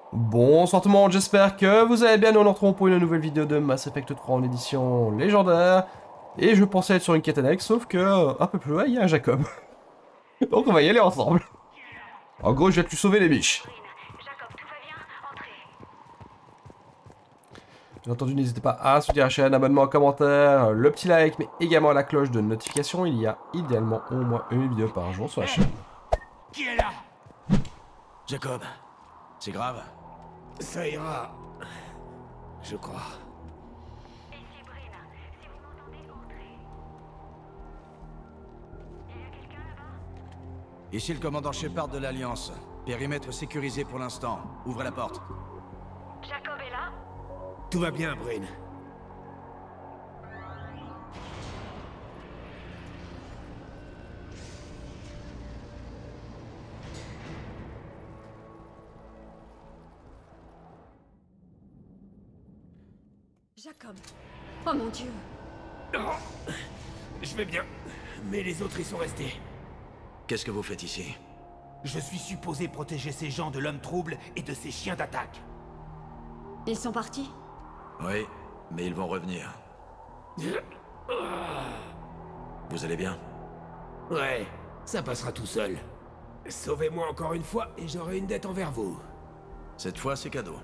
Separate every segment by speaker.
Speaker 1: Bonsoir tout le monde, j'espère que vous allez bien. Nous nous retrouvons pour une nouvelle vidéo de Mass Effect 3 en édition légendaire. Et je pensais être sur une quête annexe, sauf que un peu plus loin, il y a un Jacob. Donc on va y aller ensemble. En gros, je vais te sauver les biches.
Speaker 2: Jacob, tout va bien? Entrez.
Speaker 1: Bien entendu, n'hésitez pas à soutenir la chaîne, abonnement, commentaire, le petit like, mais également la cloche de notification. Il y a idéalement au moins une vidéo par jour sur la chaîne.
Speaker 3: Qui est là?
Speaker 4: Jacob, c'est grave.
Speaker 3: Ça ira. Je crois.
Speaker 2: Ici Bryn. Si vous m'entendez, entrez. Il y a quelqu'un là-bas?
Speaker 4: Ici le commandant Shepard de l'Alliance. Périmètre sécurisé pour l'instant. Ouvrez la porte.
Speaker 2: Jacob est là?
Speaker 3: Tout va bien, Bryn.
Speaker 5: Jacob. Oh mon Dieu.
Speaker 3: Oh, je vais bien. Mais les autres y sont restés.
Speaker 4: Qu'est-ce que vous faites ici?
Speaker 3: Je suis supposé protéger ces gens de l'homme trouble et de ces chiens d'attaque.
Speaker 5: Ils sont partis?
Speaker 4: Oui, mais ils vont revenir. Vous allez bien?
Speaker 3: Ouais, ça passera tout seul. Sauvez-moi encore une fois et j'aurai une dette envers vous.
Speaker 4: Cette fois, c'est cadeau.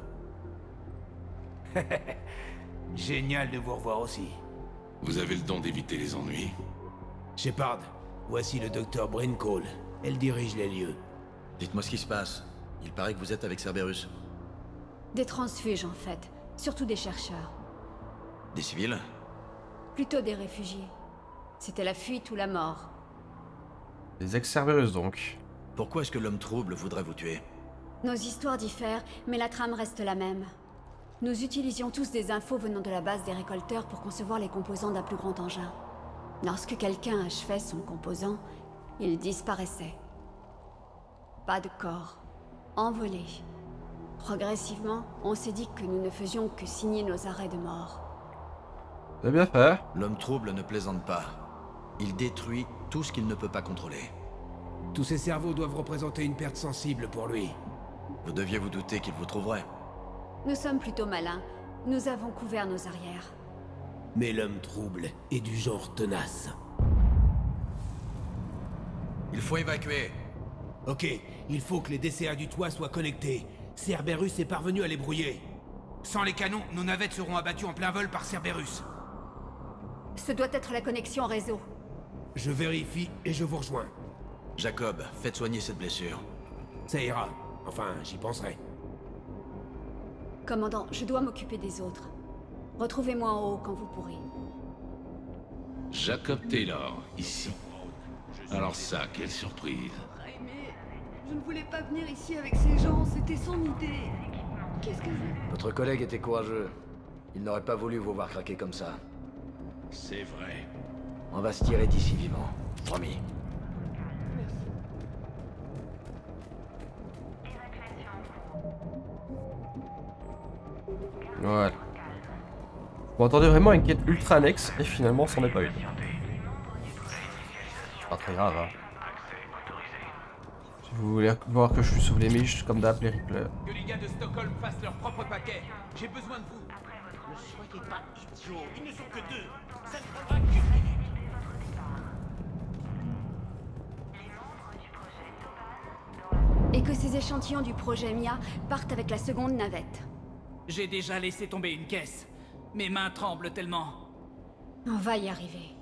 Speaker 3: Génial de vous revoir aussi.
Speaker 6: Vous avez le don d'éviter les ennuis.
Speaker 3: Shepard, voici le docteur Bryn Cole. Elle dirige les lieux.
Speaker 4: Dites-moi ce qui se passe. Il paraît que vous êtes avec Cerberus.
Speaker 5: Des transfuges en fait. Surtout des chercheurs.
Speaker 4: Des civils?
Speaker 5: Plutôt des réfugiés. C'était la fuite ou la mort.
Speaker 1: Les ex-Cerberus donc.
Speaker 4: Pourquoi est-ce que l'homme trouble voudrait vous tuer?
Speaker 5: Nos histoires diffèrent, mais la trame reste la même. Nous utilisions tous des infos venant de la base des récolteurs pour concevoir les composants d'un plus grand engin. Lorsque quelqu'un achevait son composant, il disparaissait. Pas de corps. Envolé. Progressivement, on s'est dit que nous ne faisions que signer nos arrêts de mort.
Speaker 1: C'est bien fait.
Speaker 4: L'homme trouble ne plaisante pas. Il détruit tout ce qu'il ne peut pas contrôler.
Speaker 3: Tous ces cerveaux doivent représenter une perte sensible pour lui.
Speaker 4: Vous deviez vous douter qu'il vous trouverait.
Speaker 5: Nous sommes plutôt malins. Nous avons couvert nos arrières.
Speaker 3: Mais l'homme trouble est du genre tenace.
Speaker 4: Il faut évacuer.
Speaker 3: Ok, il faut que les DCA du toit soient connectés. Cerberus est parvenu à les brouiller. Sans les canons, nos navettes seront abattues en plein vol par Cerberus.
Speaker 5: Ce doit être la connexion réseau.
Speaker 3: Je vérifie et je vous rejoins.
Speaker 4: Jacob, faites soigner cette blessure.
Speaker 3: Ça ira. Enfin, j'y penserai.
Speaker 5: Commandant, je dois m'occuper des autres. Retrouvez-moi en haut quand vous pourrez.
Speaker 6: Jacob Taylor, ici. Alors ça, quelle surprise.
Speaker 7: Mais je ne voulais pas venir ici avec ces gens, c'était son idée. Qu'est-ce que je...
Speaker 4: Votre collègue était courageux. Il n'aurait pas voulu vous voir craquer comme ça.
Speaker 6: C'est vrai.
Speaker 4: On va se tirer d'ici vivant. Promis.
Speaker 1: Ouais. On attendait vraiment une quête ultra annexe et finalement c'en est pas une. Pas très grave hein. Si vous voulez voir que je suis sous les miches comme d'hab les replays.
Speaker 8: Que les gars de Stockholm fassent leur propre paquet. J'ai besoin de vous.
Speaker 9: Ne soyez pas idiots, ils ne sont que deux. Ça ne prendra qu'une minute.
Speaker 5: Et que ces échantillons du projet Mia partent avec la seconde navette.
Speaker 8: J'ai déjà laissé tomber une caisse. Mes mains tremblent tellement.
Speaker 5: On va y arriver.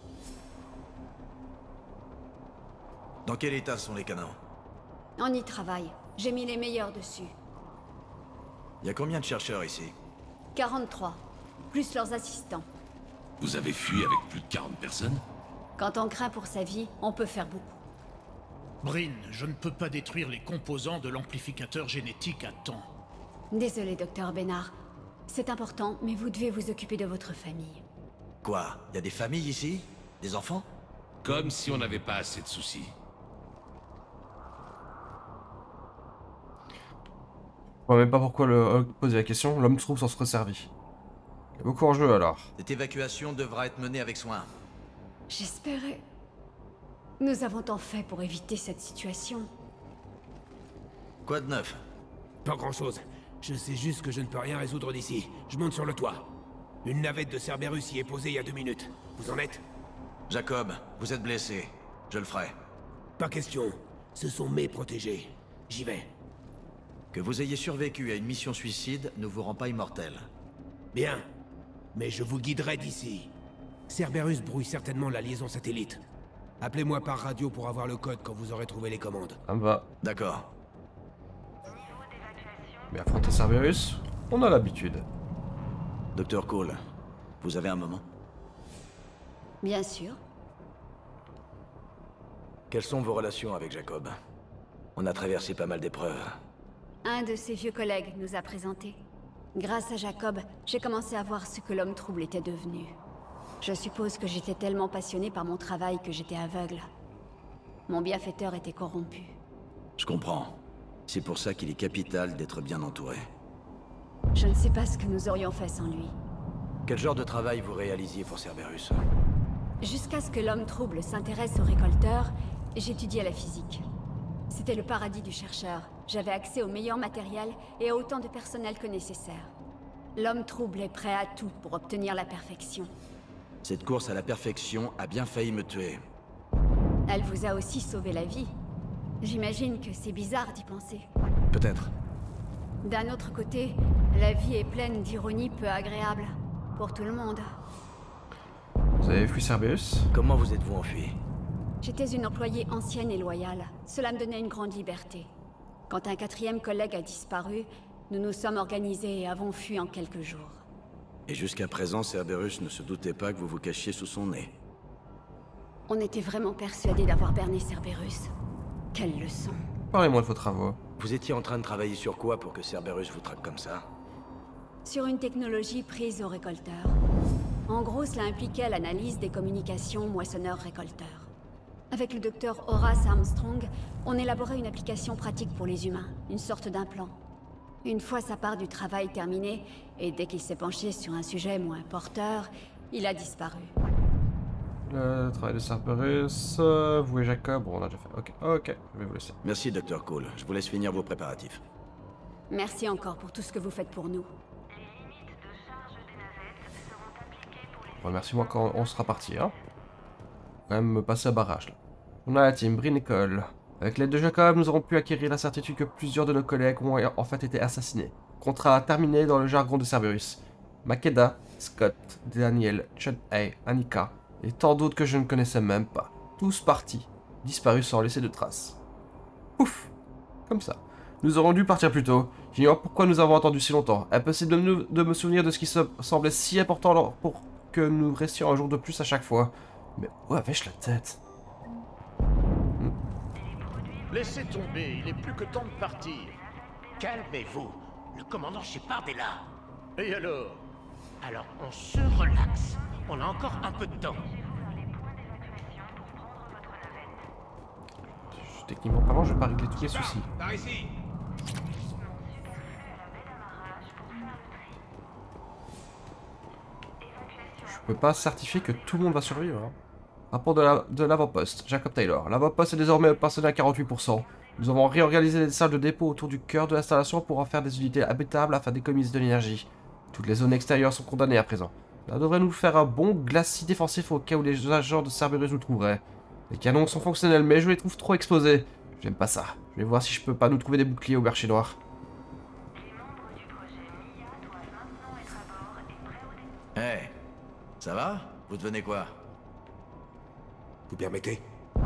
Speaker 4: Dans quel état sont les canons?
Speaker 5: On y travaille. J'ai mis les meilleurs dessus.
Speaker 4: Il y a combien de chercheurs ici?
Speaker 5: 43. Plus leurs assistants.
Speaker 6: Vous avez fui avec plus de 40 personnes?
Speaker 5: Quand on craint pour sa vie, on peut faire beaucoup.
Speaker 9: Bryn, je ne peux pas détruire les composants de l'amplificateur génétique à temps.
Speaker 5: Désolé, docteur Bénard. C'est important, mais vous devez vous occuper de votre famille.
Speaker 4: Quoi? Il y a des familles ici? Des enfants?
Speaker 6: Comme si on n'avait pas assez de soucis.
Speaker 1: Je vois même pas pourquoi le poser la question, l'homme trouve s'en serait servi. Il y a beaucoup en jeu alors.
Speaker 4: Cette évacuation devra être menée avec soin.
Speaker 5: J'espérais. Nous avons tant fait pour éviter cette situation.
Speaker 4: Quoi de neuf?
Speaker 3: Pas grand-chose. Je sais juste que je ne peux rien résoudre d'ici. Je monte sur le toit. Une navette de Cerberus y est posée il y a 2 minutes. Vous en êtes?
Speaker 4: Jacob, vous êtes blessé. Je le ferai.
Speaker 3: Pas question. Ce sont mes protégés. J'y vais.
Speaker 4: Que vous ayez survécu à une mission suicide ne vous rend pas immortel.
Speaker 3: Bien. Mais je vous guiderai d'ici. Cerberus brouille certainement la liaison satellite. Appelez-moi par radio pour avoir le code quand vous aurez trouvé les commandes.
Speaker 1: Ça me va.
Speaker 4: D'accord.
Speaker 1: Mais affronter Cerberus, on a l'habitude.
Speaker 4: Docteur Cole, vous avez un moment?
Speaker 5: Bien sûr.
Speaker 4: Quelles sont vos relations avec Jacob? On a traversé pas mal d'épreuves.
Speaker 5: Un de ses vieux collègues nous a présenté. Grâce à Jacob, j'ai commencé à voir ce que l'homme trouble était devenu. Je suppose que j'étais tellement passionné par mon travail que j'étais aveugle. Mon bienfaiteur était corrompu.
Speaker 4: Je comprends. C'est pour ça qu'il est capital d'être bien entouré.
Speaker 5: Je ne sais pas ce que nous aurions fait sans lui.
Speaker 4: Quel genre de travail vous réalisiez pour Cerberus?
Speaker 5: Jusqu'à ce que l'homme trouble s'intéresse aux récolteurs, j'étudiais la physique. C'était le paradis du chercheur. J'avais accès au meilleur matériel et à autant de personnel que nécessaire. L'homme trouble est prêt à tout pour obtenir la perfection.
Speaker 4: Cette course à la perfection a bien failli me tuer.
Speaker 5: Elle vous a aussi sauvé la vie. J'imagine que c'est bizarre d'y penser.
Speaker 4: Peut-être.
Speaker 5: D'un autre côté, la vie est pleine d'ironie peu agréables. Pour tout le monde.
Speaker 1: Vous avez fui Cerberus?
Speaker 4: Comment vous êtes-vous enfui?
Speaker 5: J'étais une employée ancienne et loyale. Cela me donnait une grande liberté. Quand un 4e collègue a disparu, nous nous sommes organisés et avons fui en quelques jours.
Speaker 4: Et jusqu'à présent, Cerberus ne se doutait pas que vous vous cachiez sous son nez.
Speaker 5: On était vraiment persuadés d'avoir berné Cerberus. Quelle leçon.
Speaker 1: Parlez-moi de vos travaux.
Speaker 4: Vous étiez en train de travailler sur quoi pour que Cerberus vous traque comme ça?
Speaker 5: Sur une technologie prise aux récolteurs. En gros, cela impliquait l'analyse des communications moissonneurs-récolteurs. Avec le docteur Horace Armstrong, on élaborait une application pratique pour les humains, une sorte d'implant. Une fois sa part du travail terminée, et dès qu'il s'est penché sur un sujet moins porteur, il a disparu.
Speaker 1: Le travail de Cerberus, vous et Jacob, bon, on a déjà fait. Ok, je vais vous laisser.
Speaker 4: Merci, Dr. Cole. Je vous laisse finir vos préparatifs.
Speaker 5: Merci encore pour tout ce que vous faites pour nous.
Speaker 1: Remercie-moi quand on sera parti, hein. Quand même passer à barrage, là. On a la team Bryn et Cole. Avec l'aide de Jacob, nous aurons pu acquérir la certitude que plusieurs de nos collègues ont en fait été assassinés. Contrat terminé dans le jargon de Cerberus. Makeda, Scott, Daniel, Chun-Hei, Annika, et tant d'autres que je ne connaissais même pas. Tous partis, disparus sans laisser de traces. Pouf! Comme ça. Nous aurions dû partir plus tôt. J'ignore pourquoi nous avons attendu si longtemps. Impossible de me souvenir de ce qui semblait si important pour que nous restions un jour de plus à chaque fois. Mais où avais-je la tête?
Speaker 9: Laissez tomber, il est plus que temps de partir.
Speaker 10: Calmez-vous. Le commandant Shepard est là.
Speaker 9: Et alors?
Speaker 10: Alors on se relaxe. On a encore un peu de temps.
Speaker 1: Techniquement parlant, je vais pas régler tous les soucis.
Speaker 3: Par ici.
Speaker 1: Je peux pas certifier que tout le monde va survivre. Hein. Rapport de l'avant-poste. Jacob Taylor. L'avant-poste est désormais opérationnel à 48%. Nous avons réorganisé les salles de dépôt autour du cœur de l'installation pour en faire des unités habitables afin d'économiser de l'énergie. Toutes les zones extérieures sont condamnées à présent. Ça devrait nous faire un bon glacis défensif au cas où les agents de Cerberus nous trouveraient. Les canons sont fonctionnels, mais je les trouve trop exposés. J'aime pas ça. Je vais voir si je peux pas nous trouver des boucliers au marché noir.
Speaker 4: Hey, ça va? Vous devenez quoi?
Speaker 3: Vous permettez?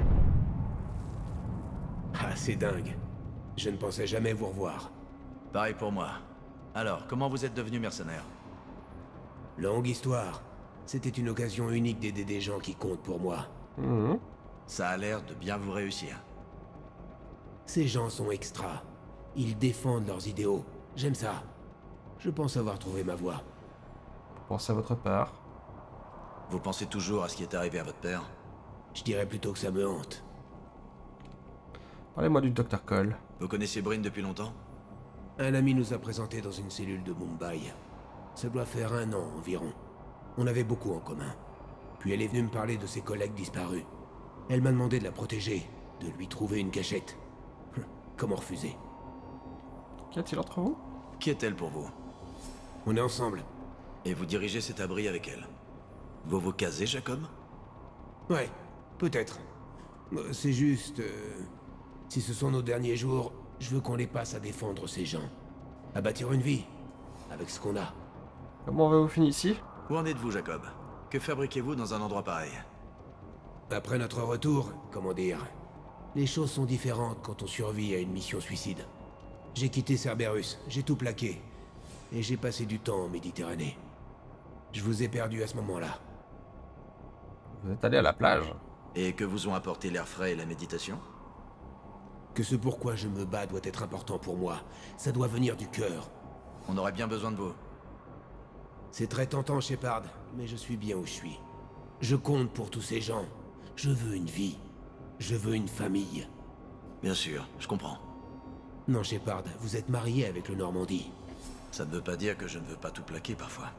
Speaker 3: Ah, c'est dingue. Je ne pensais jamais vous revoir.
Speaker 4: Pareil pour moi. Alors, comment vous êtes devenu mercenaire?
Speaker 3: Longue histoire. C'était une occasion unique d'aider des gens qui comptent pour moi.
Speaker 4: Ça a l'air de bien vous réussir.
Speaker 3: Ces gens sont extra. Ils défendent leurs idéaux. J'aime ça. Je pense avoir trouvé ma voie.
Speaker 1: Pensez à votre part.
Speaker 4: Vous pensez toujours à ce qui est arrivé à votre père?
Speaker 3: Je dirais plutôt que ça me hante.
Speaker 1: Parlez-moi du Dr. Cole.
Speaker 4: Vous connaissez Bryn depuis longtemps?
Speaker 3: Un ami nous a présenté dans une cellule de Mumbai. Ça doit faire 1 an environ. On avait beaucoup en commun. Puis elle est venue me parler de ses collègues disparus. Elle m'a demandé de la protéger, de lui trouver une cachette. Comment refuser?
Speaker 1: Qu'y a-t-il entre vous?
Speaker 4: Qui est-elle pour vous?
Speaker 3: On est ensemble.
Speaker 4: Et vous dirigez cet abri avec elle? Vous vous casez, Jacob?
Speaker 3: Ouais, peut-être. C'est juste... si ce sont nos derniers jours, je veux qu'on les passe à défendre ces gens. À bâtir une vie. Avec ce qu'on a.
Speaker 1: Comment avez-vous fini ici?
Speaker 4: Où en êtes-vous, Jacob? Que fabriquez-vous dans un endroit pareil?
Speaker 3: Après notre retour, comment dire... Les choses sont différentes quand on survit à une mission suicide. J'ai quitté Cerberus, j'ai tout plaqué. Et j'ai passé du temps en Méditerranée. Je vous ai perdu à ce moment-là.
Speaker 1: Vous êtes allé à la plage.
Speaker 4: Et que vous ont apporté l'air frais et la méditation?
Speaker 3: Que ce pourquoi je me bats doit être important pour moi. Ça doit venir du cœur.
Speaker 4: On aurait bien besoin de vous.
Speaker 3: C'est très tentant, Shepard, mais je suis bien où je suis. Je compte pour tous ces gens. Je veux une vie. Je veux une famille.
Speaker 4: Bien sûr, je comprends.
Speaker 3: Non, Shepard, vous êtes marié avec le Normandie.
Speaker 4: Ça ne veut pas dire que je ne veux pas tout plaquer parfois.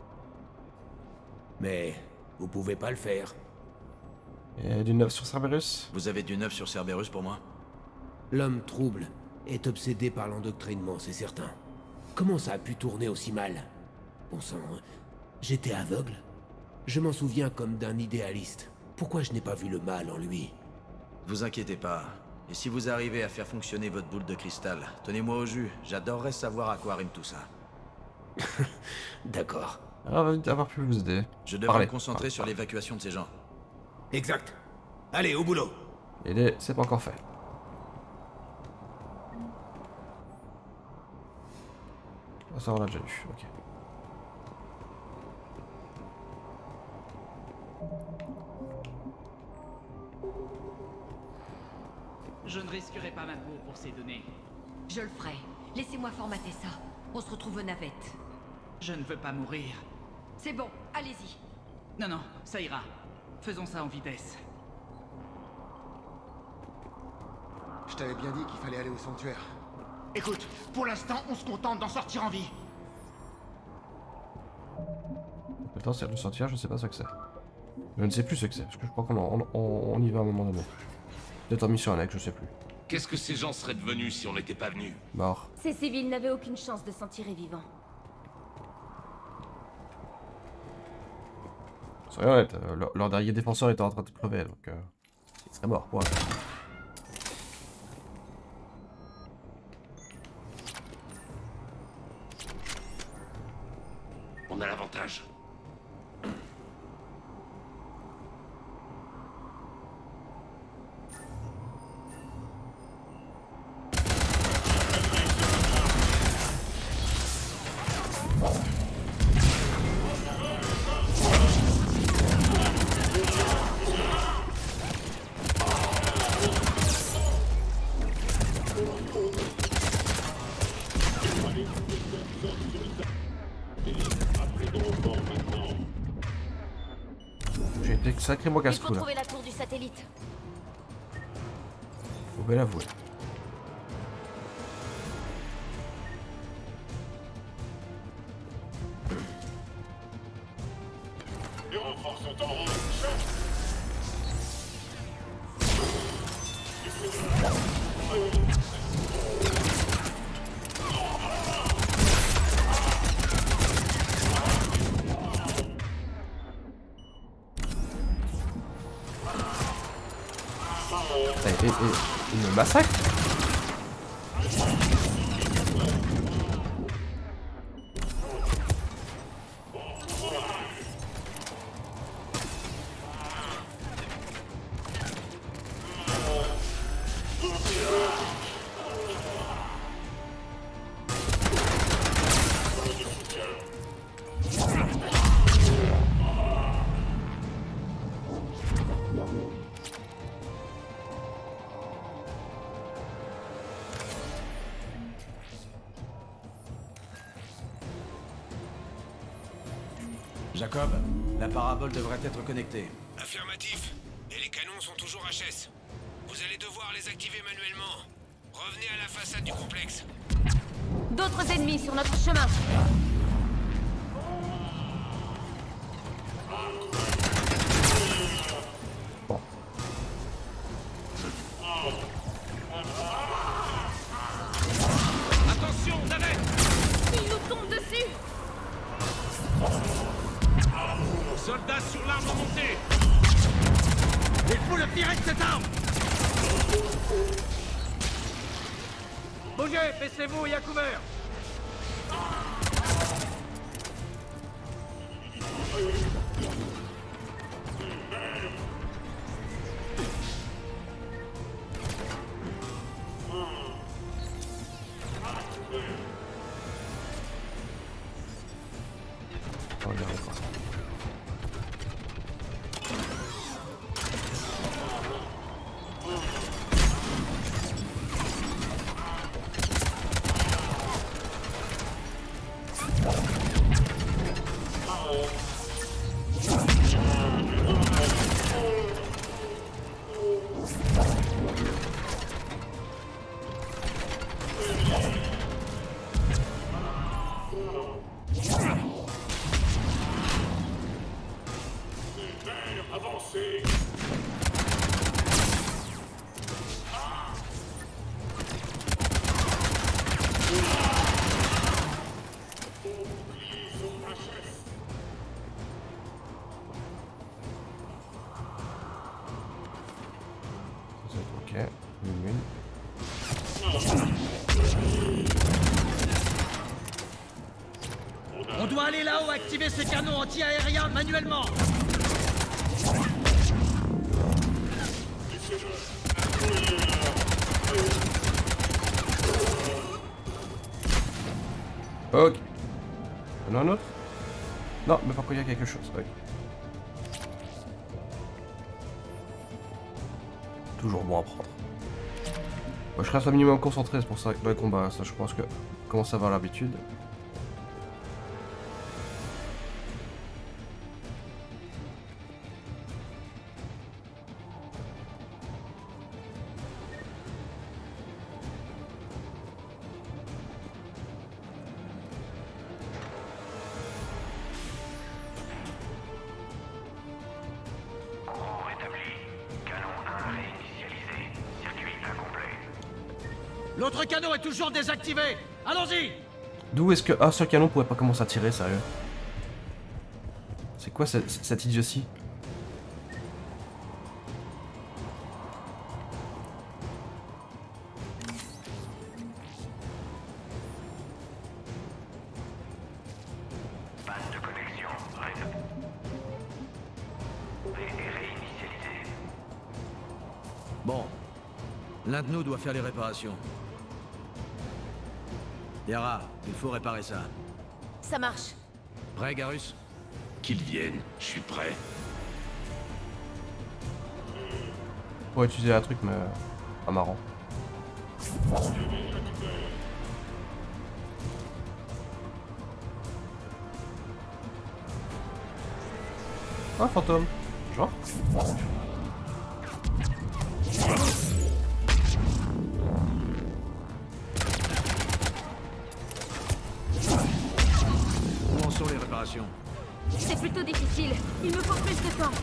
Speaker 3: Mais vous pouvez pas le faire.
Speaker 1: Et du neuf sur Cerberus?
Speaker 4: Vous avez du neuf sur Cerberus pour moi?
Speaker 3: L'homme trouble est obsédé par l'endoctrinement, c'est certain. Comment ça a pu tourner aussi mal? Bon sang, j'étais aveugle? Je m'en souviens comme d'un idéaliste. Pourquoi je n'ai pas vu le mal en lui?
Speaker 4: Vous inquiétez pas. Et si vous arrivez à faire fonctionner votre boule de cristal, tenez-moi au jus. J'adorerais savoir à quoi rime tout ça.
Speaker 3: D'accord.
Speaker 1: Ravi d'avoir pu vous aider.
Speaker 4: Je devrais me concentrer sur l'évacuation de ces gens.
Speaker 3: Exact. Allez, au boulot.
Speaker 1: Et c'est pas encore fait. Ah, ça on l'a déjà eu, ok.
Speaker 8: Je ne risquerai pas ma peau pour ces données.
Speaker 11: Je le ferai. Laissez-moi formater ça. On se retrouve aux navettes.
Speaker 8: Je ne veux pas mourir.
Speaker 11: C'est bon, allez-y.
Speaker 8: Non, non, ça ira. Faisons ça en vitesse.
Speaker 12: Je t'avais bien dit qu'il fallait aller au sanctuaire.
Speaker 10: Écoute, pour l'instant, on se contente d'en sortir en vie.
Speaker 1: Potentiel de sortir, je sais pas ce que c'est. Je ne sais plus ce que c'est, parce que je crois qu'on y va à un moment donné. Peut-être en mission annexe, je sais plus.
Speaker 6: Qu'est-ce que ces gens seraient devenus si on n'était pas venus?
Speaker 1: Mort.
Speaker 11: Ces civils n'avaient aucune chance de s'en tirer vivants.
Speaker 1: Soyons honnêtes, leur dernier défenseur était en train de crever, donc il serait mort, ouais.
Speaker 6: On a l'avantage.
Speaker 1: J'ai été sacrément
Speaker 11: Il faut
Speaker 1: casse-cou là.
Speaker 11: trouver la tour du satellite.
Speaker 1: Faut bien l'avouer.
Speaker 6: Les renforts sont en route.
Speaker 1: Il me massacre.
Speaker 4: Jacob, la parabole devrait être connectée.
Speaker 3: Affirmatif. Et les canons sont toujours HS. Vous allez devoir les activer manuellement. Revenez à la façade du complexe.
Speaker 11: D'autres ennemis sur notre chemin.
Speaker 1: Bon.
Speaker 6: Attention!
Speaker 8: cette arme! Bougez, baissez-vous et à couvert!
Speaker 1: Oh, il arrive pas. Ok, une.
Speaker 8: On doit aller là-haut, activer ces canons anti-aériens manuellement.
Speaker 1: Ok. Il y en a un autre? Non, mais par contre il y a quelque chose. Ok. Toujours bon à prendre. Moi, je reste un minimum concentré, c'est pour ça que dans les combats, ça je pense que commence à avoir l'habitude.
Speaker 8: L'autre canon est toujours désactivé. Allons-y.
Speaker 1: D'où est-ce qu'un seul canon pourrait pas commencer à tirer, sérieux? C'est quoi cette idiotie?
Speaker 13: Panne de connexion, réinitialisé.
Speaker 4: Bon. L'un de nous doit faire les réparations. Yara, il faut réparer ça.
Speaker 11: Ça marche.
Speaker 4: Prêt, Garrus?
Speaker 6: Qu'ils viennent, je suis prêt.
Speaker 1: Pour utiliser un truc, mais pas marrant. Ah, fantôme. Genre.
Speaker 4: Où en sont les réparations?
Speaker 11: C'est plutôt difficile. Il me faut plus de temps.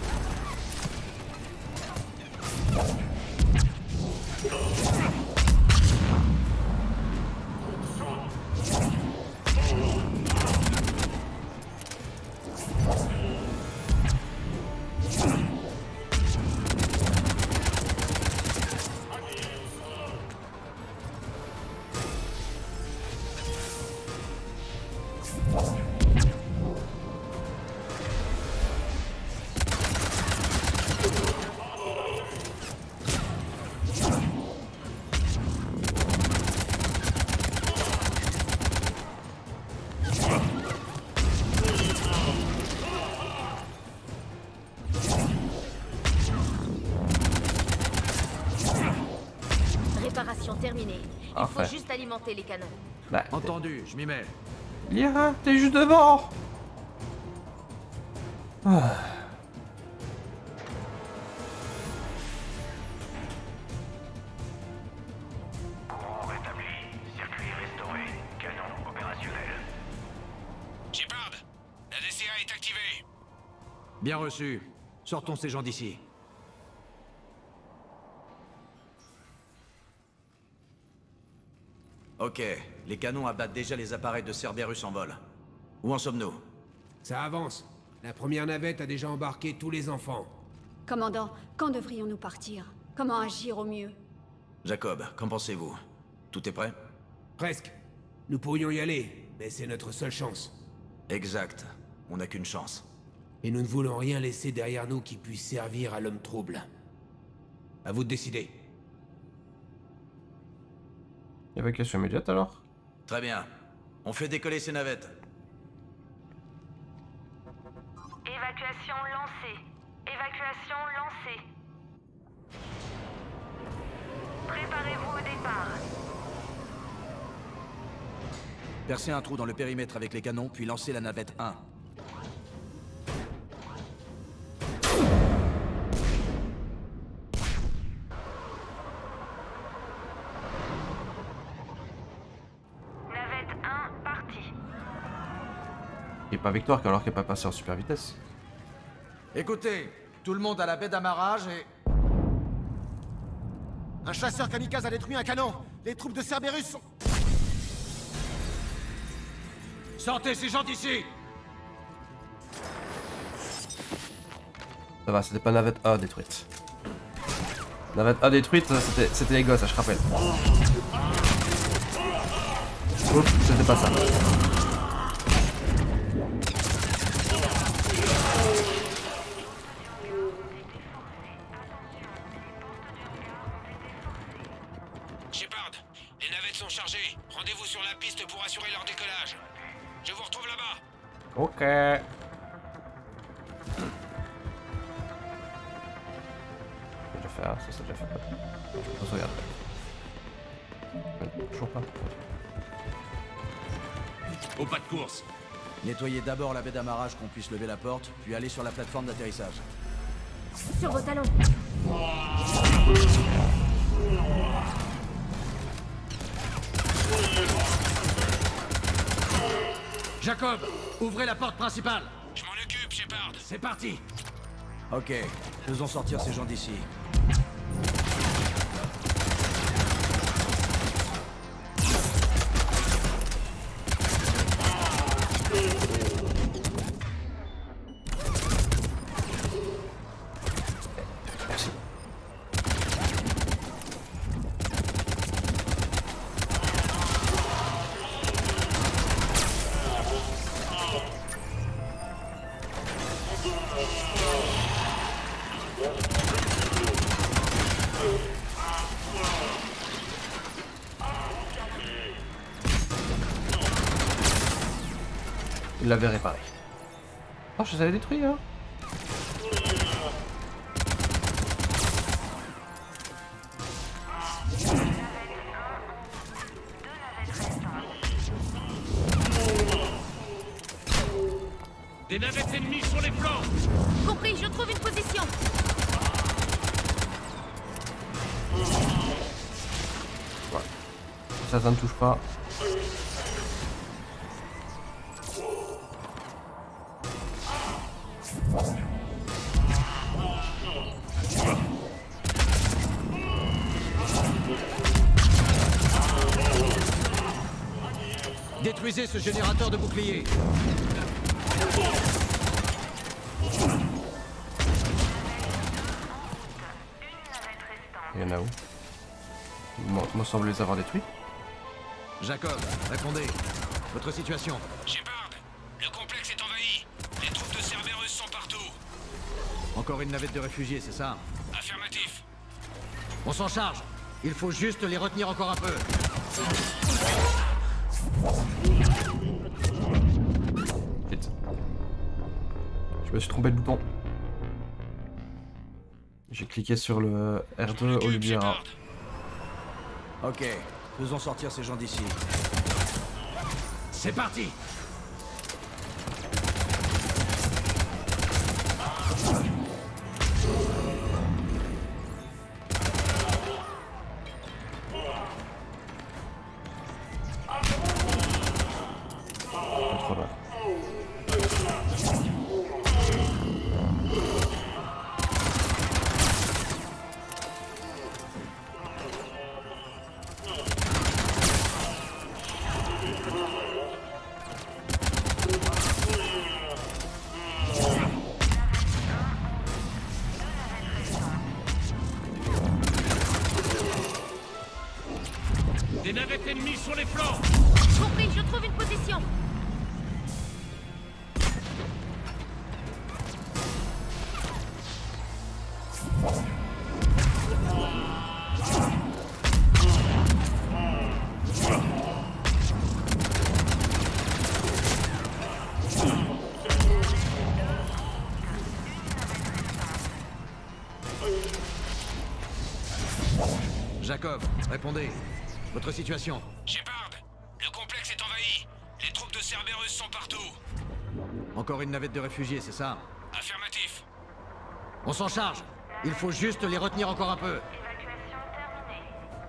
Speaker 11: Réparation terminée. Il faut juste alimenter les canons.
Speaker 1: Bah,
Speaker 4: entendu, je m'y mets.
Speaker 1: Lyra, t'es juste devant. Ah.
Speaker 13: Courant rétabli. Circuit restauré. Canon opérationnel.
Speaker 3: Shepard, la DCA est activée.
Speaker 4: Bien reçu. Sortons ces gens d'ici. Ok, les canons abattent déjà les appareils de Cerberus en vol. Où en sommes-nous?
Speaker 3: Ça avance. La première navette a déjà embarqué tous les enfants.
Speaker 5: Commandant, quand devrions-nous partir? Comment agir au mieux?
Speaker 4: Jacob, qu'en pensez-vous? Tout est prêt?
Speaker 3: Presque. Nous pourrions y aller, mais c'est notre seule chance.
Speaker 4: Exact. On n'a qu'une chance.
Speaker 3: Et nous ne voulons rien laisser derrière nous qui puisse servir à l'homme trouble. À vous de décider.
Speaker 1: Évacuation immédiate alors?
Speaker 4: Très bien. On fait décoller ces navettes.
Speaker 2: Évacuation lancée. Évacuation lancée. Préparez-vous au départ.
Speaker 4: Percez un trou dans le périmètre avec les canons, puis lancez la navette 1.
Speaker 2: Navette 1 partie.
Speaker 1: Et pas Victoire alors qu'elle n'est pas passée en super vitesse.
Speaker 4: Écoutez, tout le monde à la baie d'amarrage et...
Speaker 12: Un chasseur kamikaze a détruit un canon. Les troupes de Cerberus sont...
Speaker 3: Sortez ces gens d'ici!
Speaker 1: Ça va, c'était pas navette A détruite. Navette A détruite, c'était les gosses, je rappelle. Oups, c'était pas ça.
Speaker 3: Shepard, les navettes sont chargées. Rendez-vous sur la piste pour assurer leur décollage. Je vous retrouve là-bas.
Speaker 1: Ok. Déjà fait, ça c'est déjà fait. On se regarde. Toujours pas.
Speaker 6: Au pas de course.
Speaker 4: Nettoyez d'abord la baie d'amarrage qu'on puisse lever la porte, puis aller sur la plateforme d'atterrissage.
Speaker 5: Sur vos talons.
Speaker 3: Jacob, ouvrez la porte principale. Je m'en occupe, Shepard. C'est parti.
Speaker 4: Ok, faisons sortir ces gens d'ici.
Speaker 1: Merci. Il l'avait réparé. Oh, je les avais détruits, hein.
Speaker 10: Des navettes ennemies sur les flancs.
Speaker 11: Compris, je trouve une position.
Speaker 1: Voilà. Ça ne touche pas.
Speaker 3: Détruisez ce générateur de bouclier.
Speaker 1: Il y en a où? Me semble les avoir détruits.
Speaker 4: Jacob, répondez. Votre situation?
Speaker 3: Shepard, le complexe est envahi. Les troupes de Cerberus sont partout.
Speaker 4: Encore une navette de réfugiés, c'est ça?
Speaker 3: Affirmatif.
Speaker 4: On s'en charge. Il faut juste les retenir encore un peu.
Speaker 1: Vite. Je me suis trompé de bouton. J'ai cliqué sur le R2 au lieu du R1.
Speaker 4: Ok, faisons sortir ces gens d'ici.
Speaker 3: C'est parti.
Speaker 1: Trop bas.
Speaker 9: ennemis sur les flancs!
Speaker 11: Compris, je trouve une position.
Speaker 4: Jacob, répondez. Votre situation?
Speaker 3: Shepard, le complexe est envahi. Les troupes de Cerberus sont partout.
Speaker 4: Encore une navette de réfugiés, c'est ça?
Speaker 3: Affirmatif.
Speaker 4: On s'en charge. Il faut juste les retenir encore un peu.
Speaker 2: Évacuation terminée.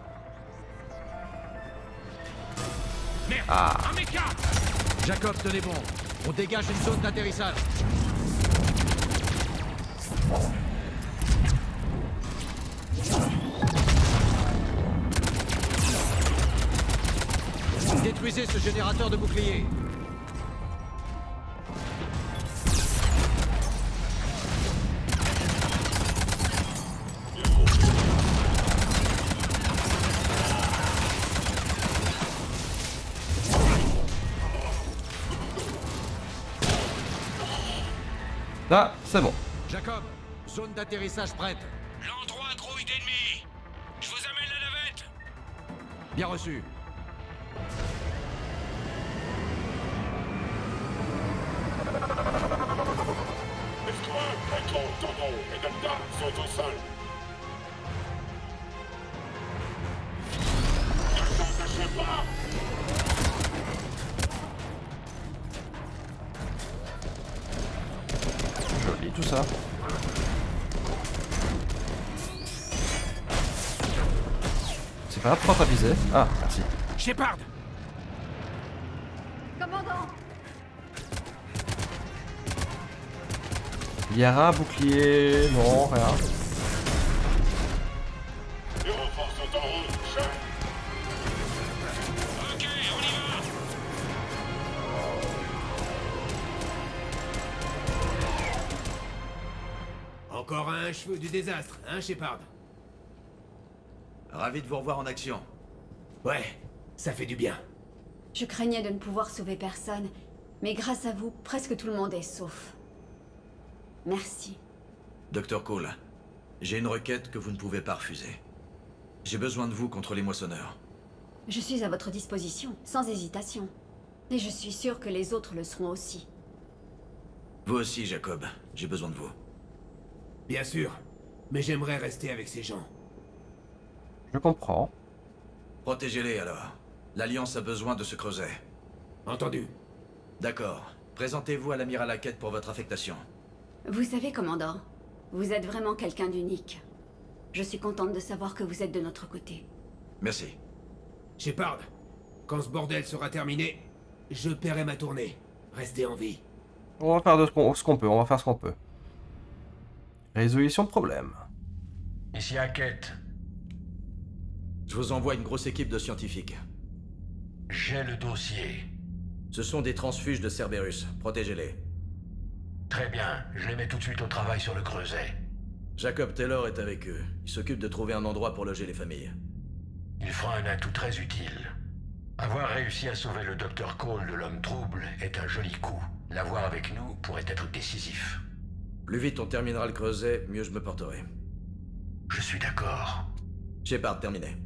Speaker 9: Merde!
Speaker 1: Ah.
Speaker 9: Un méca!
Speaker 4: Jacob, tenez bon. On dégage une zone d'atterrissage. Détruisez ce générateur de boucliers.
Speaker 1: Là, c'est bon.
Speaker 4: Jacob, zone d'atterrissage prête.
Speaker 3: L'endroit grouille d'ennemis. Je vous amène la navette.
Speaker 4: Bien reçu.
Speaker 13: Escouade, Echo, Togo et Delta sont au sol. Ne s'attachez pas!
Speaker 1: Joli tout ça. C'est pas grave, prends ta visée. Ah, merci.
Speaker 9: Shepard!
Speaker 5: Commandant!
Speaker 1: Yara, bouclier, non, rien.
Speaker 13: Les renforts sont en route, chef.
Speaker 3: Ok, on y va. Encore un cheveu du désastre, hein, Shepard?
Speaker 4: Ravi de vous revoir en action.
Speaker 3: Ouais, ça fait du bien.
Speaker 5: Je craignais de ne pouvoir sauver personne, mais grâce à vous, presque tout le monde est sauf. Merci.
Speaker 4: Dr. Cole, j'ai une requête que vous ne pouvez pas refuser. J'ai besoin de vous contre les moissonneurs.
Speaker 5: Je suis à votre disposition, sans hésitation. Et je suis sûre que les autres le seront aussi.
Speaker 4: Vous aussi, Jacob. J'ai besoin de vous.
Speaker 3: Bien sûr, mais j'aimerais rester avec ces gens.
Speaker 1: Je comprends.
Speaker 4: Protégez-les alors. L'Alliance a besoin de ce creuset.
Speaker 3: Entendu.
Speaker 4: D'accord. Présentez-vous à l'amiral Hackett pour votre affectation.
Speaker 5: Vous savez, commandant, vous êtes vraiment quelqu'un d'unique. Je suis contente de savoir que vous êtes de notre côté.
Speaker 4: Merci.
Speaker 3: Shepard, quand ce bordel sera terminé, je paierai ma tournée. Restez en vie.
Speaker 1: On va faire de ce qu'on peut, on va faire ce qu'on peut. Résolution de problème.
Speaker 6: Ici Hackett.
Speaker 4: Je vous envoie une grosse équipe de scientifiques.
Speaker 6: J'ai le dossier.
Speaker 4: Ce sont des transfuges de Cerberus. Protégez-les.
Speaker 6: Très bien, je les mets tout de suite au travail sur le creuset.
Speaker 4: Jacob Taylor est avec eux. Il s'occupe de trouver un endroit pour loger les familles.
Speaker 6: Il fera un atout très utile. Avoir réussi à sauver le Dr. Cole de l'homme trouble est un joli coup. L'avoir avec nous pourrait être décisif.
Speaker 4: Plus vite on terminera le creuset, mieux je me porterai.
Speaker 6: Je suis d'accord.
Speaker 4: Shepard, terminé.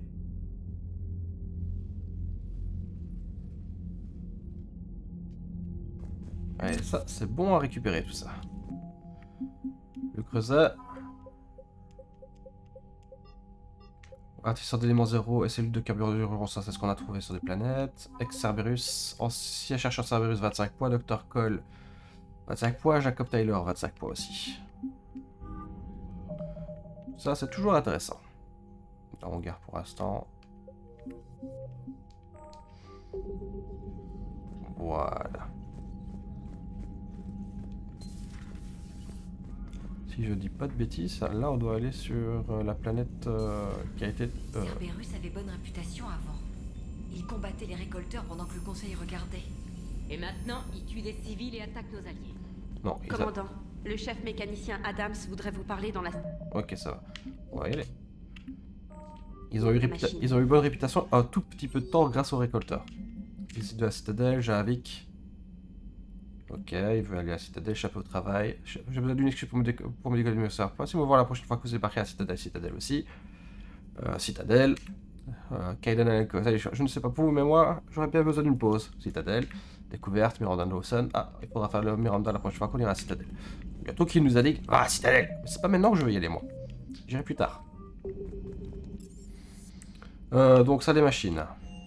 Speaker 1: Allez, ça, c'est bon à récupérer tout ça. Le creuset. Artisan d'éléments 0 et cellule de carburant, ça c'est ce qu'on a trouvé sur des planètes. Ex-Cerberus, ancien chercheur Cerberus, 25 points. Dr. Cole, 25 points. Jacob Taylor, 25 points aussi. Ça, c'est toujours intéressant. On garde pour l'instant. Voilà. Si je dis pas de bêtises, là on doit aller sur la planète qui a été...
Speaker 11: Cerberus avait bonne réputation avant. Il combattait les récolteurs pendant que le conseil regardait.
Speaker 14: Et maintenant, il tue des civils et attaque nos alliés.
Speaker 1: Non,
Speaker 14: Commandant, le chef mécanicien Adams voudrait vous parler dans la...
Speaker 1: Ok, ça va. On va y aller. Ils ont eu bonne réputation un tout petit peu de temps grâce aux récolteurs. Visite de la citadelle, Javik. Ok, il veut aller à la citadelle, échapper au travail. J'ai besoin d'une excuse pour me décoller de mes soeurs. Si vous voir la prochaine fois que vous débarquez à la citadelle, citadelle aussi. Citadelle. Kaidan Alco. Je ne sais pas pour vous, mais moi, j'aurais bien besoin d'une pause. Citadelle. Découverte, Miranda Lawson. Ah, il faudra faire le Miranda la prochaine fois qu'on ira à la citadelle. Bientôt qu'il nous a dit ah, citadelle. Mais c'est pas maintenant que je veux y aller, moi. J'irai plus tard. Donc, ça, des machines.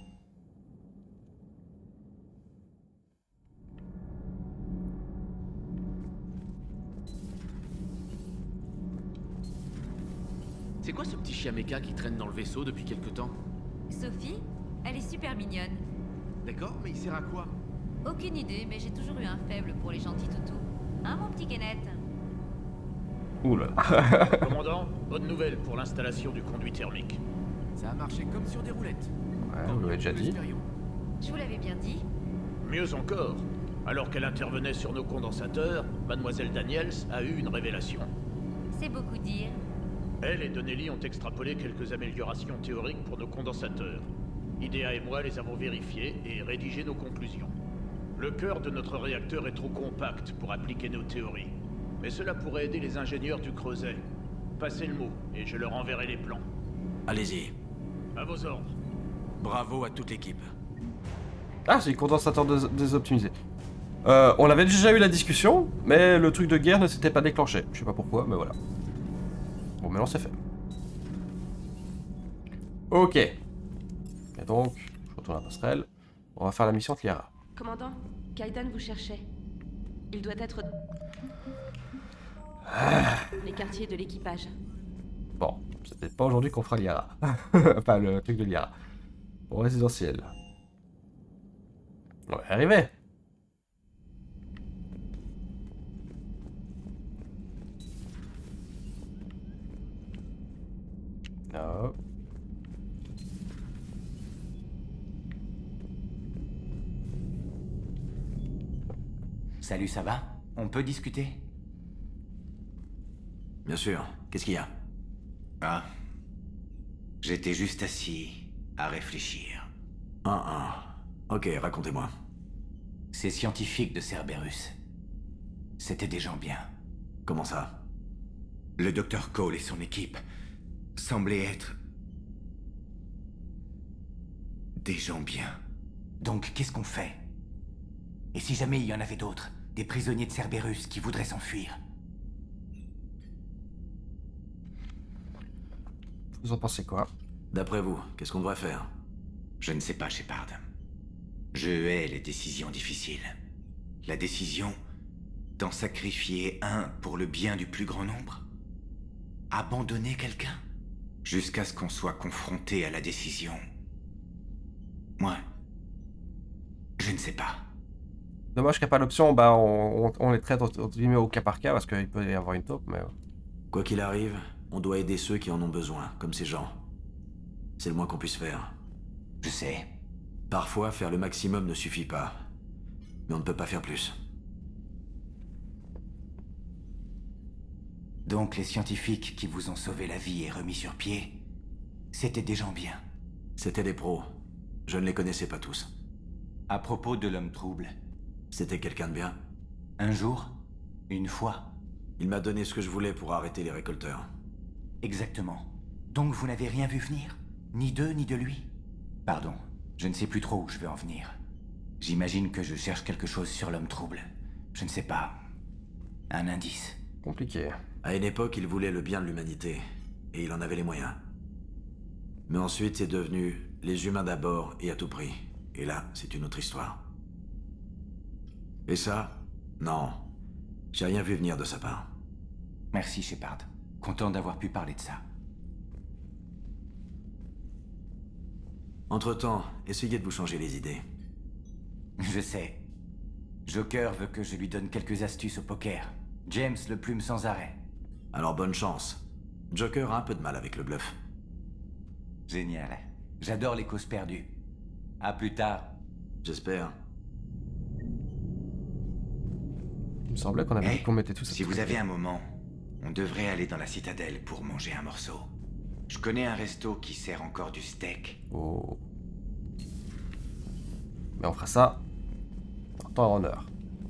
Speaker 15: C'est quoi ce petit chien méca qui traîne dans le vaisseau depuis quelque temps?
Speaker 11: Sophie, elle est super mignonne.
Speaker 15: D'accord, mais il sert à quoi?
Speaker 11: Aucune idée, mais j'ai toujours eu un faible pour les gentils toutous. Hein, mon petit Kenneth?
Speaker 1: Oula.
Speaker 9: Commandant, bonne nouvelle pour l'installation du conduit thermique.
Speaker 15: Ça a marché comme sur des roulettes.
Speaker 1: Ouais, vous l'avez déjà dit.
Speaker 11: Je vous l'avais bien dit.
Speaker 9: Mieux encore, alors qu'elle intervenait sur nos condensateurs, Mademoiselle Daniels a eu une révélation.
Speaker 11: C'est beaucoup dire.
Speaker 9: Elle et Donnelly ont extrapolé quelques améliorations théoriques pour nos condensateurs. Idea et moi les avons vérifiées et rédigé nos conclusions. Le cœur de notre réacteur est trop compact pour appliquer nos théories. Mais cela pourrait aider les ingénieurs du Creuset. Passez le mot et je leur enverrai les plans.
Speaker 4: Allez-y.
Speaker 9: À vos ordres.
Speaker 4: Bravo à toute l'équipe.
Speaker 1: Ah, c'est le condensateur désoptimisé. On avait déjà eu la discussion, mais le truc de guerre ne s'était pas déclenché. Je sais pas pourquoi, mais voilà. Bon, maintenant c'est fait. Ok. Et donc, je retourne à la passerelle. On va faire la mission Clara.
Speaker 14: Commandant, Kaidan vous cherchait. Il doit être... Les quartiers de l'équipage.
Speaker 1: Bon, c'est peut-être pas aujourd'hui qu'on fera l'IARA. Enfin, le truc de l'IARA. Au résidentiel. On va y arriver. Non.
Speaker 16: Salut, ça va? On peut discuter?
Speaker 4: Bien sûr. Qu'est-ce qu'il y a?
Speaker 16: Ah. J'étais juste assis à réfléchir.
Speaker 4: Ok, racontez-moi.
Speaker 16: Ces scientifiques de Cerberus, c'était des gens bien.
Speaker 4: Comment ça?
Speaker 16: Le Dr. Cole et son équipe semblaient être... des gens bien. Donc, qu'est-ce qu'on fait? Et si jamais il y en avait d'autres, des prisonniers de Cerberus qui voudraient s'enfuir?
Speaker 1: Vous en pensez quoi?
Speaker 4: D'après vous, qu'est-ce qu'on devrait faire?
Speaker 16: Je ne sais pas, Shepard. Je hais les décisions difficiles. La décision d'en sacrifier un pour le bien du plus grand nombre? Abandonner quelqu'un? Jusqu'à ce qu'on soit confronté à la décision. Moi, je ne sais pas.
Speaker 1: Dommage qu'il n'y a pas l'option, bah on les traite entre guillemets au cas par cas parce qu'il peut y avoir une taupe, mais...
Speaker 4: Quoi qu'il arrive, on doit aider ceux qui en ont besoin, comme ces gens. C'est le moins qu'on puisse faire.
Speaker 16: Je sais.
Speaker 4: Parfois, faire le maximum ne suffit pas. Mais on ne peut pas faire plus.
Speaker 16: Donc les scientifiques qui vous ont sauvé la vie et remis sur pied, c'était des gens bien.
Speaker 4: C'était des pros. Je ne les connaissais pas tous.
Speaker 16: À propos de l'homme trouble.
Speaker 4: C'était quelqu'un de bien.
Speaker 16: Un jour? Une fois?
Speaker 4: Il m'a donné ce que je voulais pour arrêter les récolteurs.
Speaker 16: Exactement. Donc vous n'avez rien vu venir? Ni d'eux, ni de lui? Pardon, je ne sais plus trop où je veux en venir. J'imagine que je cherche quelque chose sur l'homme trouble. Je ne sais pas. Un indice.
Speaker 1: Compliqué.
Speaker 4: À une époque, il voulait le bien de l'humanité. Et il en avait les moyens. Mais ensuite, c'est devenu les humains d'abord et à tout prix. Et là, c'est une autre histoire. Et ça? Non. J'ai rien vu venir de sa part.
Speaker 16: Merci, Shepard. Content d'avoir pu parler de ça.
Speaker 4: Entre-temps, essayez de vous changer les idées.
Speaker 16: Je sais. Joker veut que je lui donne quelques astuces au poker. James le plume sans arrêt.
Speaker 4: Alors bonne chance. Joker a un peu de mal avec le bluff.
Speaker 16: Génial. J'adore les causes perdues. À plus tard.
Speaker 4: J'espère.
Speaker 1: Il me semblait qu'on avait dit qu'on mettait tout ça.
Speaker 16: Si vous avez un moment, on devrait aller dans la citadelle pour manger un morceau. Je connais un resto qui sert encore du steak.
Speaker 1: Oh. Mais on fera ça en temps et en heure.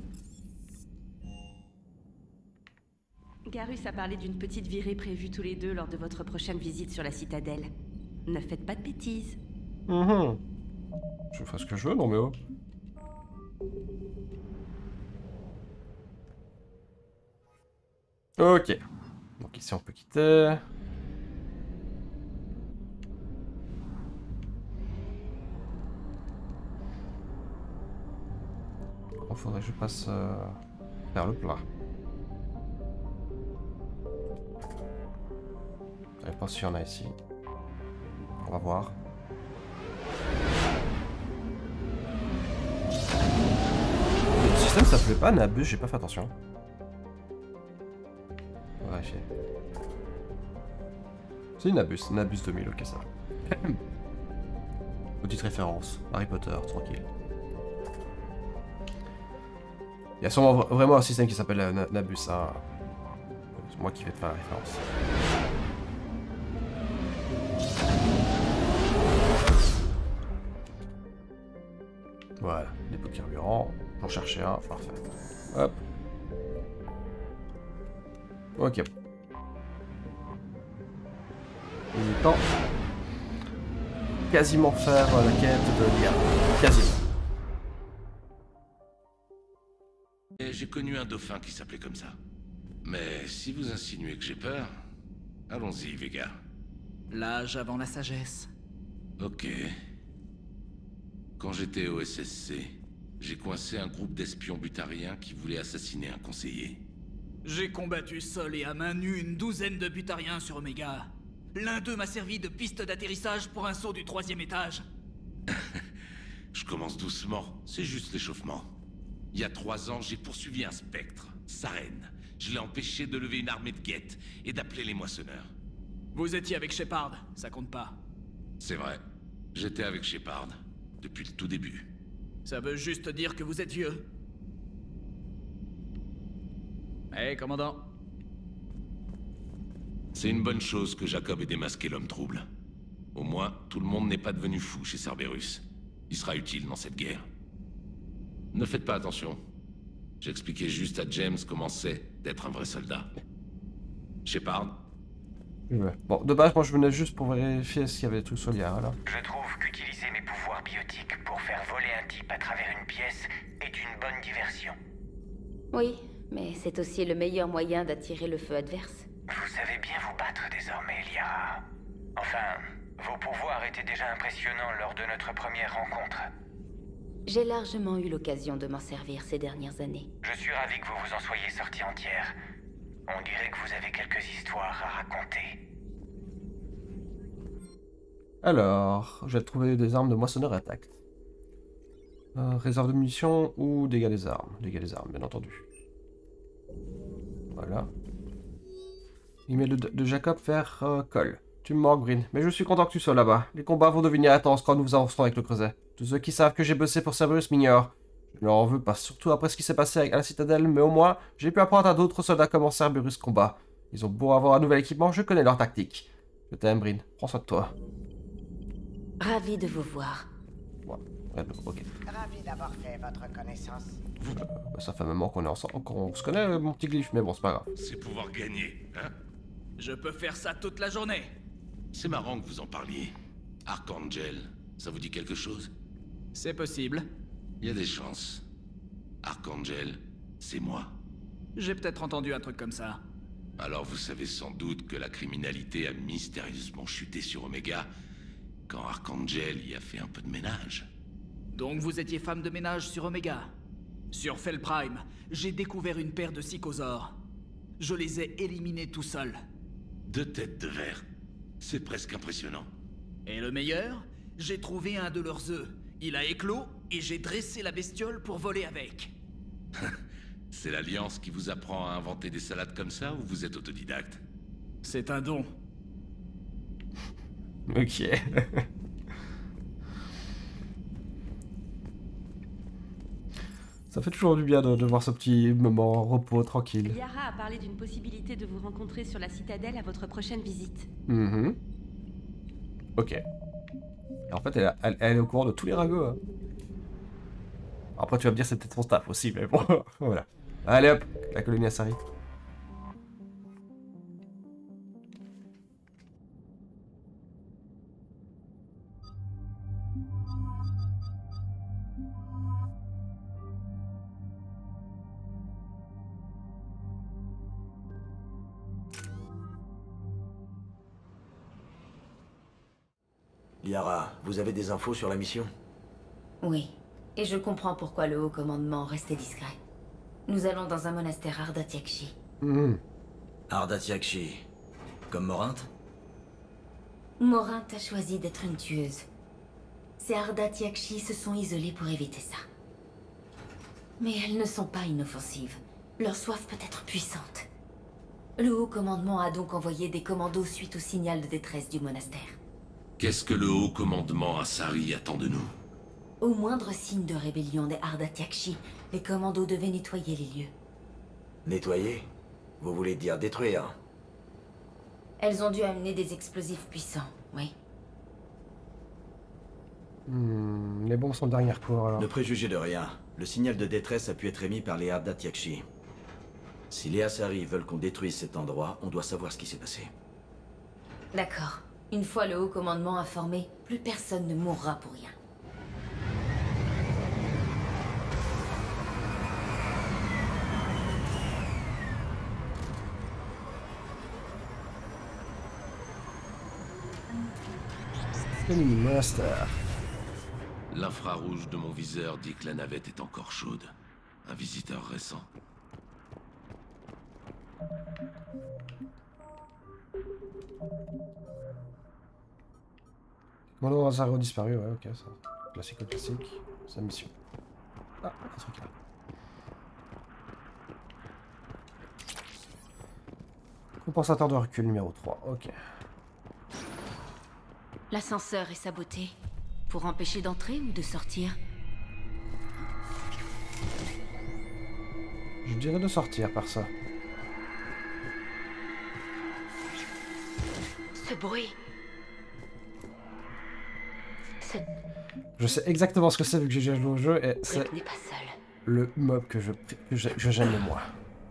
Speaker 14: Garus a parlé d'une petite virée prévue tous les deux lors de votre prochaine visite sur la citadelle. Ne faites pas de bêtises.
Speaker 1: Je fais ce que je veux, non mais oh. Ok. Donc ici on peut quitter. Il faudrait que je passe vers le plat. Je ne sais pas s'il y en a ici. On va voir. Le système s'appelait pas Nabus, j'ai pas fait attention. On va vérifier. C'est Nabus 2000, ok ça. Petite référence, Harry Potter, tranquille. Il y a sûrement vraiment un système qui s'appelle Nabus, hein. C'est moi qui vais te faire la référence. Voilà, dépôt de carburant, j'en cherchais un, parfait. Hop. Ok. Il est temps. Quasiment faire la quête de l'IA. Quasiment.
Speaker 17: J'ai connu un dauphin qui s'appelait comme ça. Mais si vous insinuez que j'ai peur, allons-y, Vega.
Speaker 8: L'âge avant la sagesse.
Speaker 17: Ok. Quand j'étais au SSC, j'ai coincé un groupe d'espions butariens qui voulaient assassiner un conseiller.
Speaker 8: J'ai combattu seul et à main nue une douzaine de butariens sur Omega. L'un d'eux m'a servi de piste d'atterrissage pour un saut du 3e étage.
Speaker 17: Je commence doucement, c'est juste l'échauffement. Il y a 3 ans, j'ai poursuivi un spectre, Saren. Je l'ai empêché de lever une armée de guettes et d'appeler les moissonneurs.
Speaker 8: Vous étiez avec Shepard, ça compte pas.
Speaker 17: C'est vrai, j'étais avec Shepard, depuis le tout début.
Speaker 8: Ça veut juste dire que vous êtes vieux. Hé, commandant.
Speaker 17: C'est une bonne chose que Jacob ait démasqué l'homme trouble. Au moins, tout le monde n'est pas devenu fou chez Cerberus. Il sera utile dans cette guerre. Ne faites pas attention. J'expliquais juste à James comment c'est d'être un vrai soldat. Shepard?
Speaker 1: Ouais. Bon, de base, moi je venais juste pour vérifier s'il y avait des trucs sur l'IA, là.
Speaker 16: Je trouve qu'utiliser mes pouvoirs biotiques pour faire voler un type à travers une pièce est une bonne diversion.
Speaker 18: Oui, mais c'est aussi le meilleur moyen d'attirer le feu adverse.
Speaker 16: Vous savez bien vous battre désormais, Liara. Enfin, vos pouvoirs étaient déjà impressionnants lors de notre première rencontre.
Speaker 18: J'ai largement eu l'occasion de m'en servir ces dernières années.
Speaker 16: Je suis ravi que vous vous en soyez sorti entière. On dirait que vous avez quelques histoires à raconter.
Speaker 1: Alors, je vais trouver des armes de moissonneur intact. Réserve de munitions ou dégâts des armes. Dégâts des armes, bien entendu. Voilà. Email de Jacob vers Cole. Tu me manques, Bryn, mais je suis content que tu sois là-bas. Les combats vont devenir intenses quand nous avancerons avec le creuset. Tous ceux qui savent que j'ai bossé pour Cerberus m'ignorent. Je ne leur en veux pas, surtout après ce qui s'est passé à la citadelle, mais au moins, j'ai pu apprendre à d'autres soldats comment Cerberus combat. Ils ont beau avoir un nouvel équipement, je connais leur tactique. Je t'aime, Bryn. Prends soin de toi.
Speaker 18: Ravi de vous voir.
Speaker 1: Ouais, ok.
Speaker 19: Ravi d'avoir fait votre connaissance.
Speaker 1: Ça fait un moment qu'on est ensemble, qu'on se connaît, mon petit glyphe, mais bon, c'est pas grave.
Speaker 17: C'est pouvoir gagner, hein?
Speaker 8: Je peux faire ça toute la journée.
Speaker 17: C'est marrant que vous en parliez. Archangel, ça vous dit quelque chose?
Speaker 8: C'est possible.
Speaker 17: Il y a des chances. Archangel, c'est moi.
Speaker 8: J'ai peut-être entendu un truc comme ça.
Speaker 17: Alors vous savez sans doute que la criminalité a mystérieusement chuté sur Omega quand Archangel y a fait un peu de ménage.
Speaker 8: Donc vous étiez femme de ménage sur Omega. Sur Fel Prime, j'ai découvert une paire de psychosaures. Je les ai éliminés tout seul.
Speaker 17: 2 têtes de verre. C'est presque impressionnant.
Speaker 8: Et le meilleur? J'ai trouvé un de leurs œufs. Il a éclos et j'ai dressé la bestiole pour voler avec.
Speaker 17: C'est l'Alliance qui vous apprend à inventer des salades comme ça ou vous êtes autodidacte?
Speaker 8: C'est un don.
Speaker 1: Ok. Ça fait toujours du bien de voir ce petit moment repos tranquille.
Speaker 14: Liara a parlé d'une possibilité de vous rencontrer sur la citadelle à votre prochaine visite.
Speaker 1: Ok. Et en fait, elle est au courant de tous les ragots. Hein. Après, tu vas me dire c'est peut-être son staff aussi, mais bon, voilà. Allez hop, la colonie Asari.
Speaker 4: Liara, vous avez des infos sur la mission?
Speaker 18: Oui, et je comprends pourquoi le haut commandement restait discret. Nous allons dans un monastère Ardatiakshi.
Speaker 4: Ardatiakshi. Comme Morinthe?
Speaker 18: Morinthe a choisi d'être une tueuse. Ces Ardatiakshi se sont isolés pour éviter ça. Mais elles ne sont pas inoffensives. Leur soif peut être puissante. Le haut commandement a donc envoyé des commandos suite au signal de détresse du monastère.
Speaker 17: Qu'est-ce que le haut commandement Asari attend de nous?
Speaker 18: Au moindre signe de rébellion des Ardatiakshi, les commandos devaient nettoyer les lieux.
Speaker 4: Nettoyer? Vous voulez dire détruire?
Speaker 18: Elles ont dû amener des explosifs puissants, oui.
Speaker 1: Les bombes sont le dernier recours alors.
Speaker 4: Ne préjugez de rien. Le signal de détresse a pu être émis par les Ardatiakshi. Si les Asari veulent qu'on détruise cet endroit, on doit savoir ce qui s'est passé.
Speaker 18: D'accord. Une fois le haut commandement informé, plus personne ne mourra pour rien.
Speaker 1: Monastère.
Speaker 17: L'infrarouge de mon viseur dit que la navette est encore chaude. Un visiteur récent.
Speaker 1: Commandant Azaro disparu, ouais, ok, ça. Classique, classique. Sa mission. Ah, un truc là. Compensateur de recul numéro 3, ok.
Speaker 14: L'ascenseur est saboté. Pour empêcher d'entrer ou de sortir?
Speaker 1: Je dirais de sortir par ça.
Speaker 14: Ce bruit.
Speaker 1: Je sais exactement ce que c'est vu que j'ai déjà joué au jeu et c'est
Speaker 14: n'est pas seul.
Speaker 1: le mob que j'aime le moins.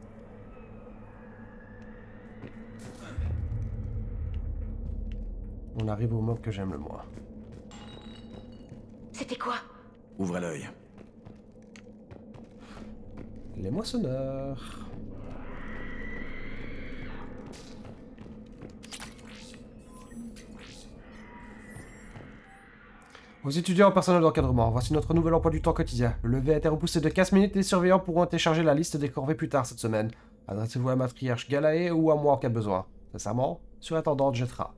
Speaker 1: On arrive au mob que j'aime le moins.
Speaker 14: C'était quoi?
Speaker 4: Ouvrez l'œil.
Speaker 1: Les moissonneurs. Aux étudiants en personnel d'encadrement, voici notre nouvel emploi du temps quotidien. Le lever a été repoussé de 15 minutes et les surveillants pourront télécharger la liste des corvées plus tard cette semaine. Adressez-vous à la matriarche Galae ou à moi en cas de besoin. Sincèrement, surintendante jettera.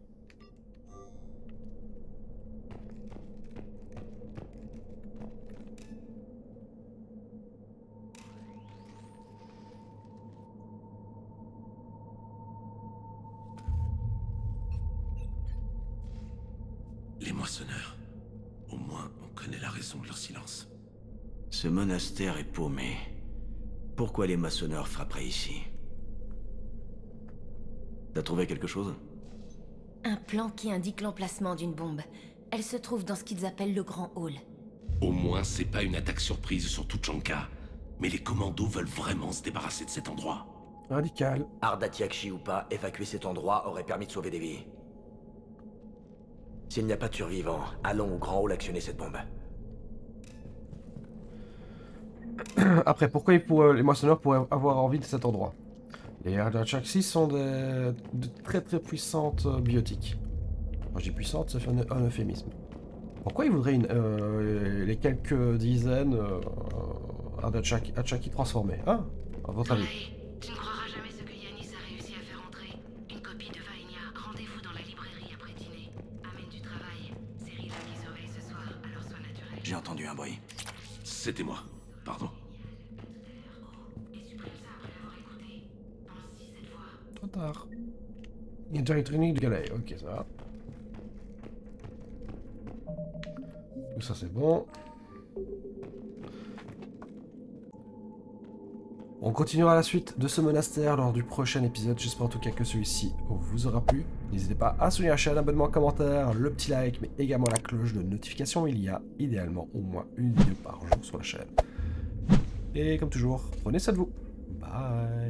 Speaker 17: Les moissonneurs. Au moins, on connaît la raison de leur silence.
Speaker 4: Ce monastère est paumé. Pourquoi les maçonneurs frapperaient ici? T'as trouvé quelque chose?
Speaker 18: Un plan qui indique l'emplacement d'une bombe. Elle se trouve dans ce qu'ils appellent le Grand Hall.
Speaker 17: Au moins, c'est pas une attaque surprise sur Tuchanka. Mais les commandos veulent vraiment se débarrasser de cet endroit.
Speaker 1: Radical.
Speaker 4: Ardatiakshi ou pas, évacuer cet endroit aurait permis de sauver des vies. S'il n'y a pas de survivants, allons au Grand Hall actionner cette bombe.
Speaker 1: Après, pourquoi les moissonneurs pourraient avoir envie de cet endroit? Les Ardatiakshi sont de très puissantes biotiques. Quand je dis puissantes, ça fait un euphémisme. Pourquoi ils voudraient les quelques dizaines Ardatiakshi transformés, hein? À votre avis?
Speaker 11: Tu ne croiras jamais ce que Yanis a réussi à faire entrer. Une copie de Vaenia. Rendez-vous dans la librairie après dîner. Amène du travail. C'est Rila qui surveille ce soir, alors sois naturel.
Speaker 4: J'ai entendu un bruit.
Speaker 17: C'était moi. Pardon.
Speaker 1: Trop tard. Il y a déjà une training de Galae, ok ça va. Tout ça c'est bon. On continuera la suite de ce monastère lors du prochain épisode. J'espère en tout cas que celui-ci vous aura plu. N'hésitez pas à soutenir la chaîne, abonnement, commentaire, le petit like, mais également la cloche de notification. Il y a idéalement au moins une vidéo par jour sur la chaîne. Et comme toujours, prenez soin de vous. Bye.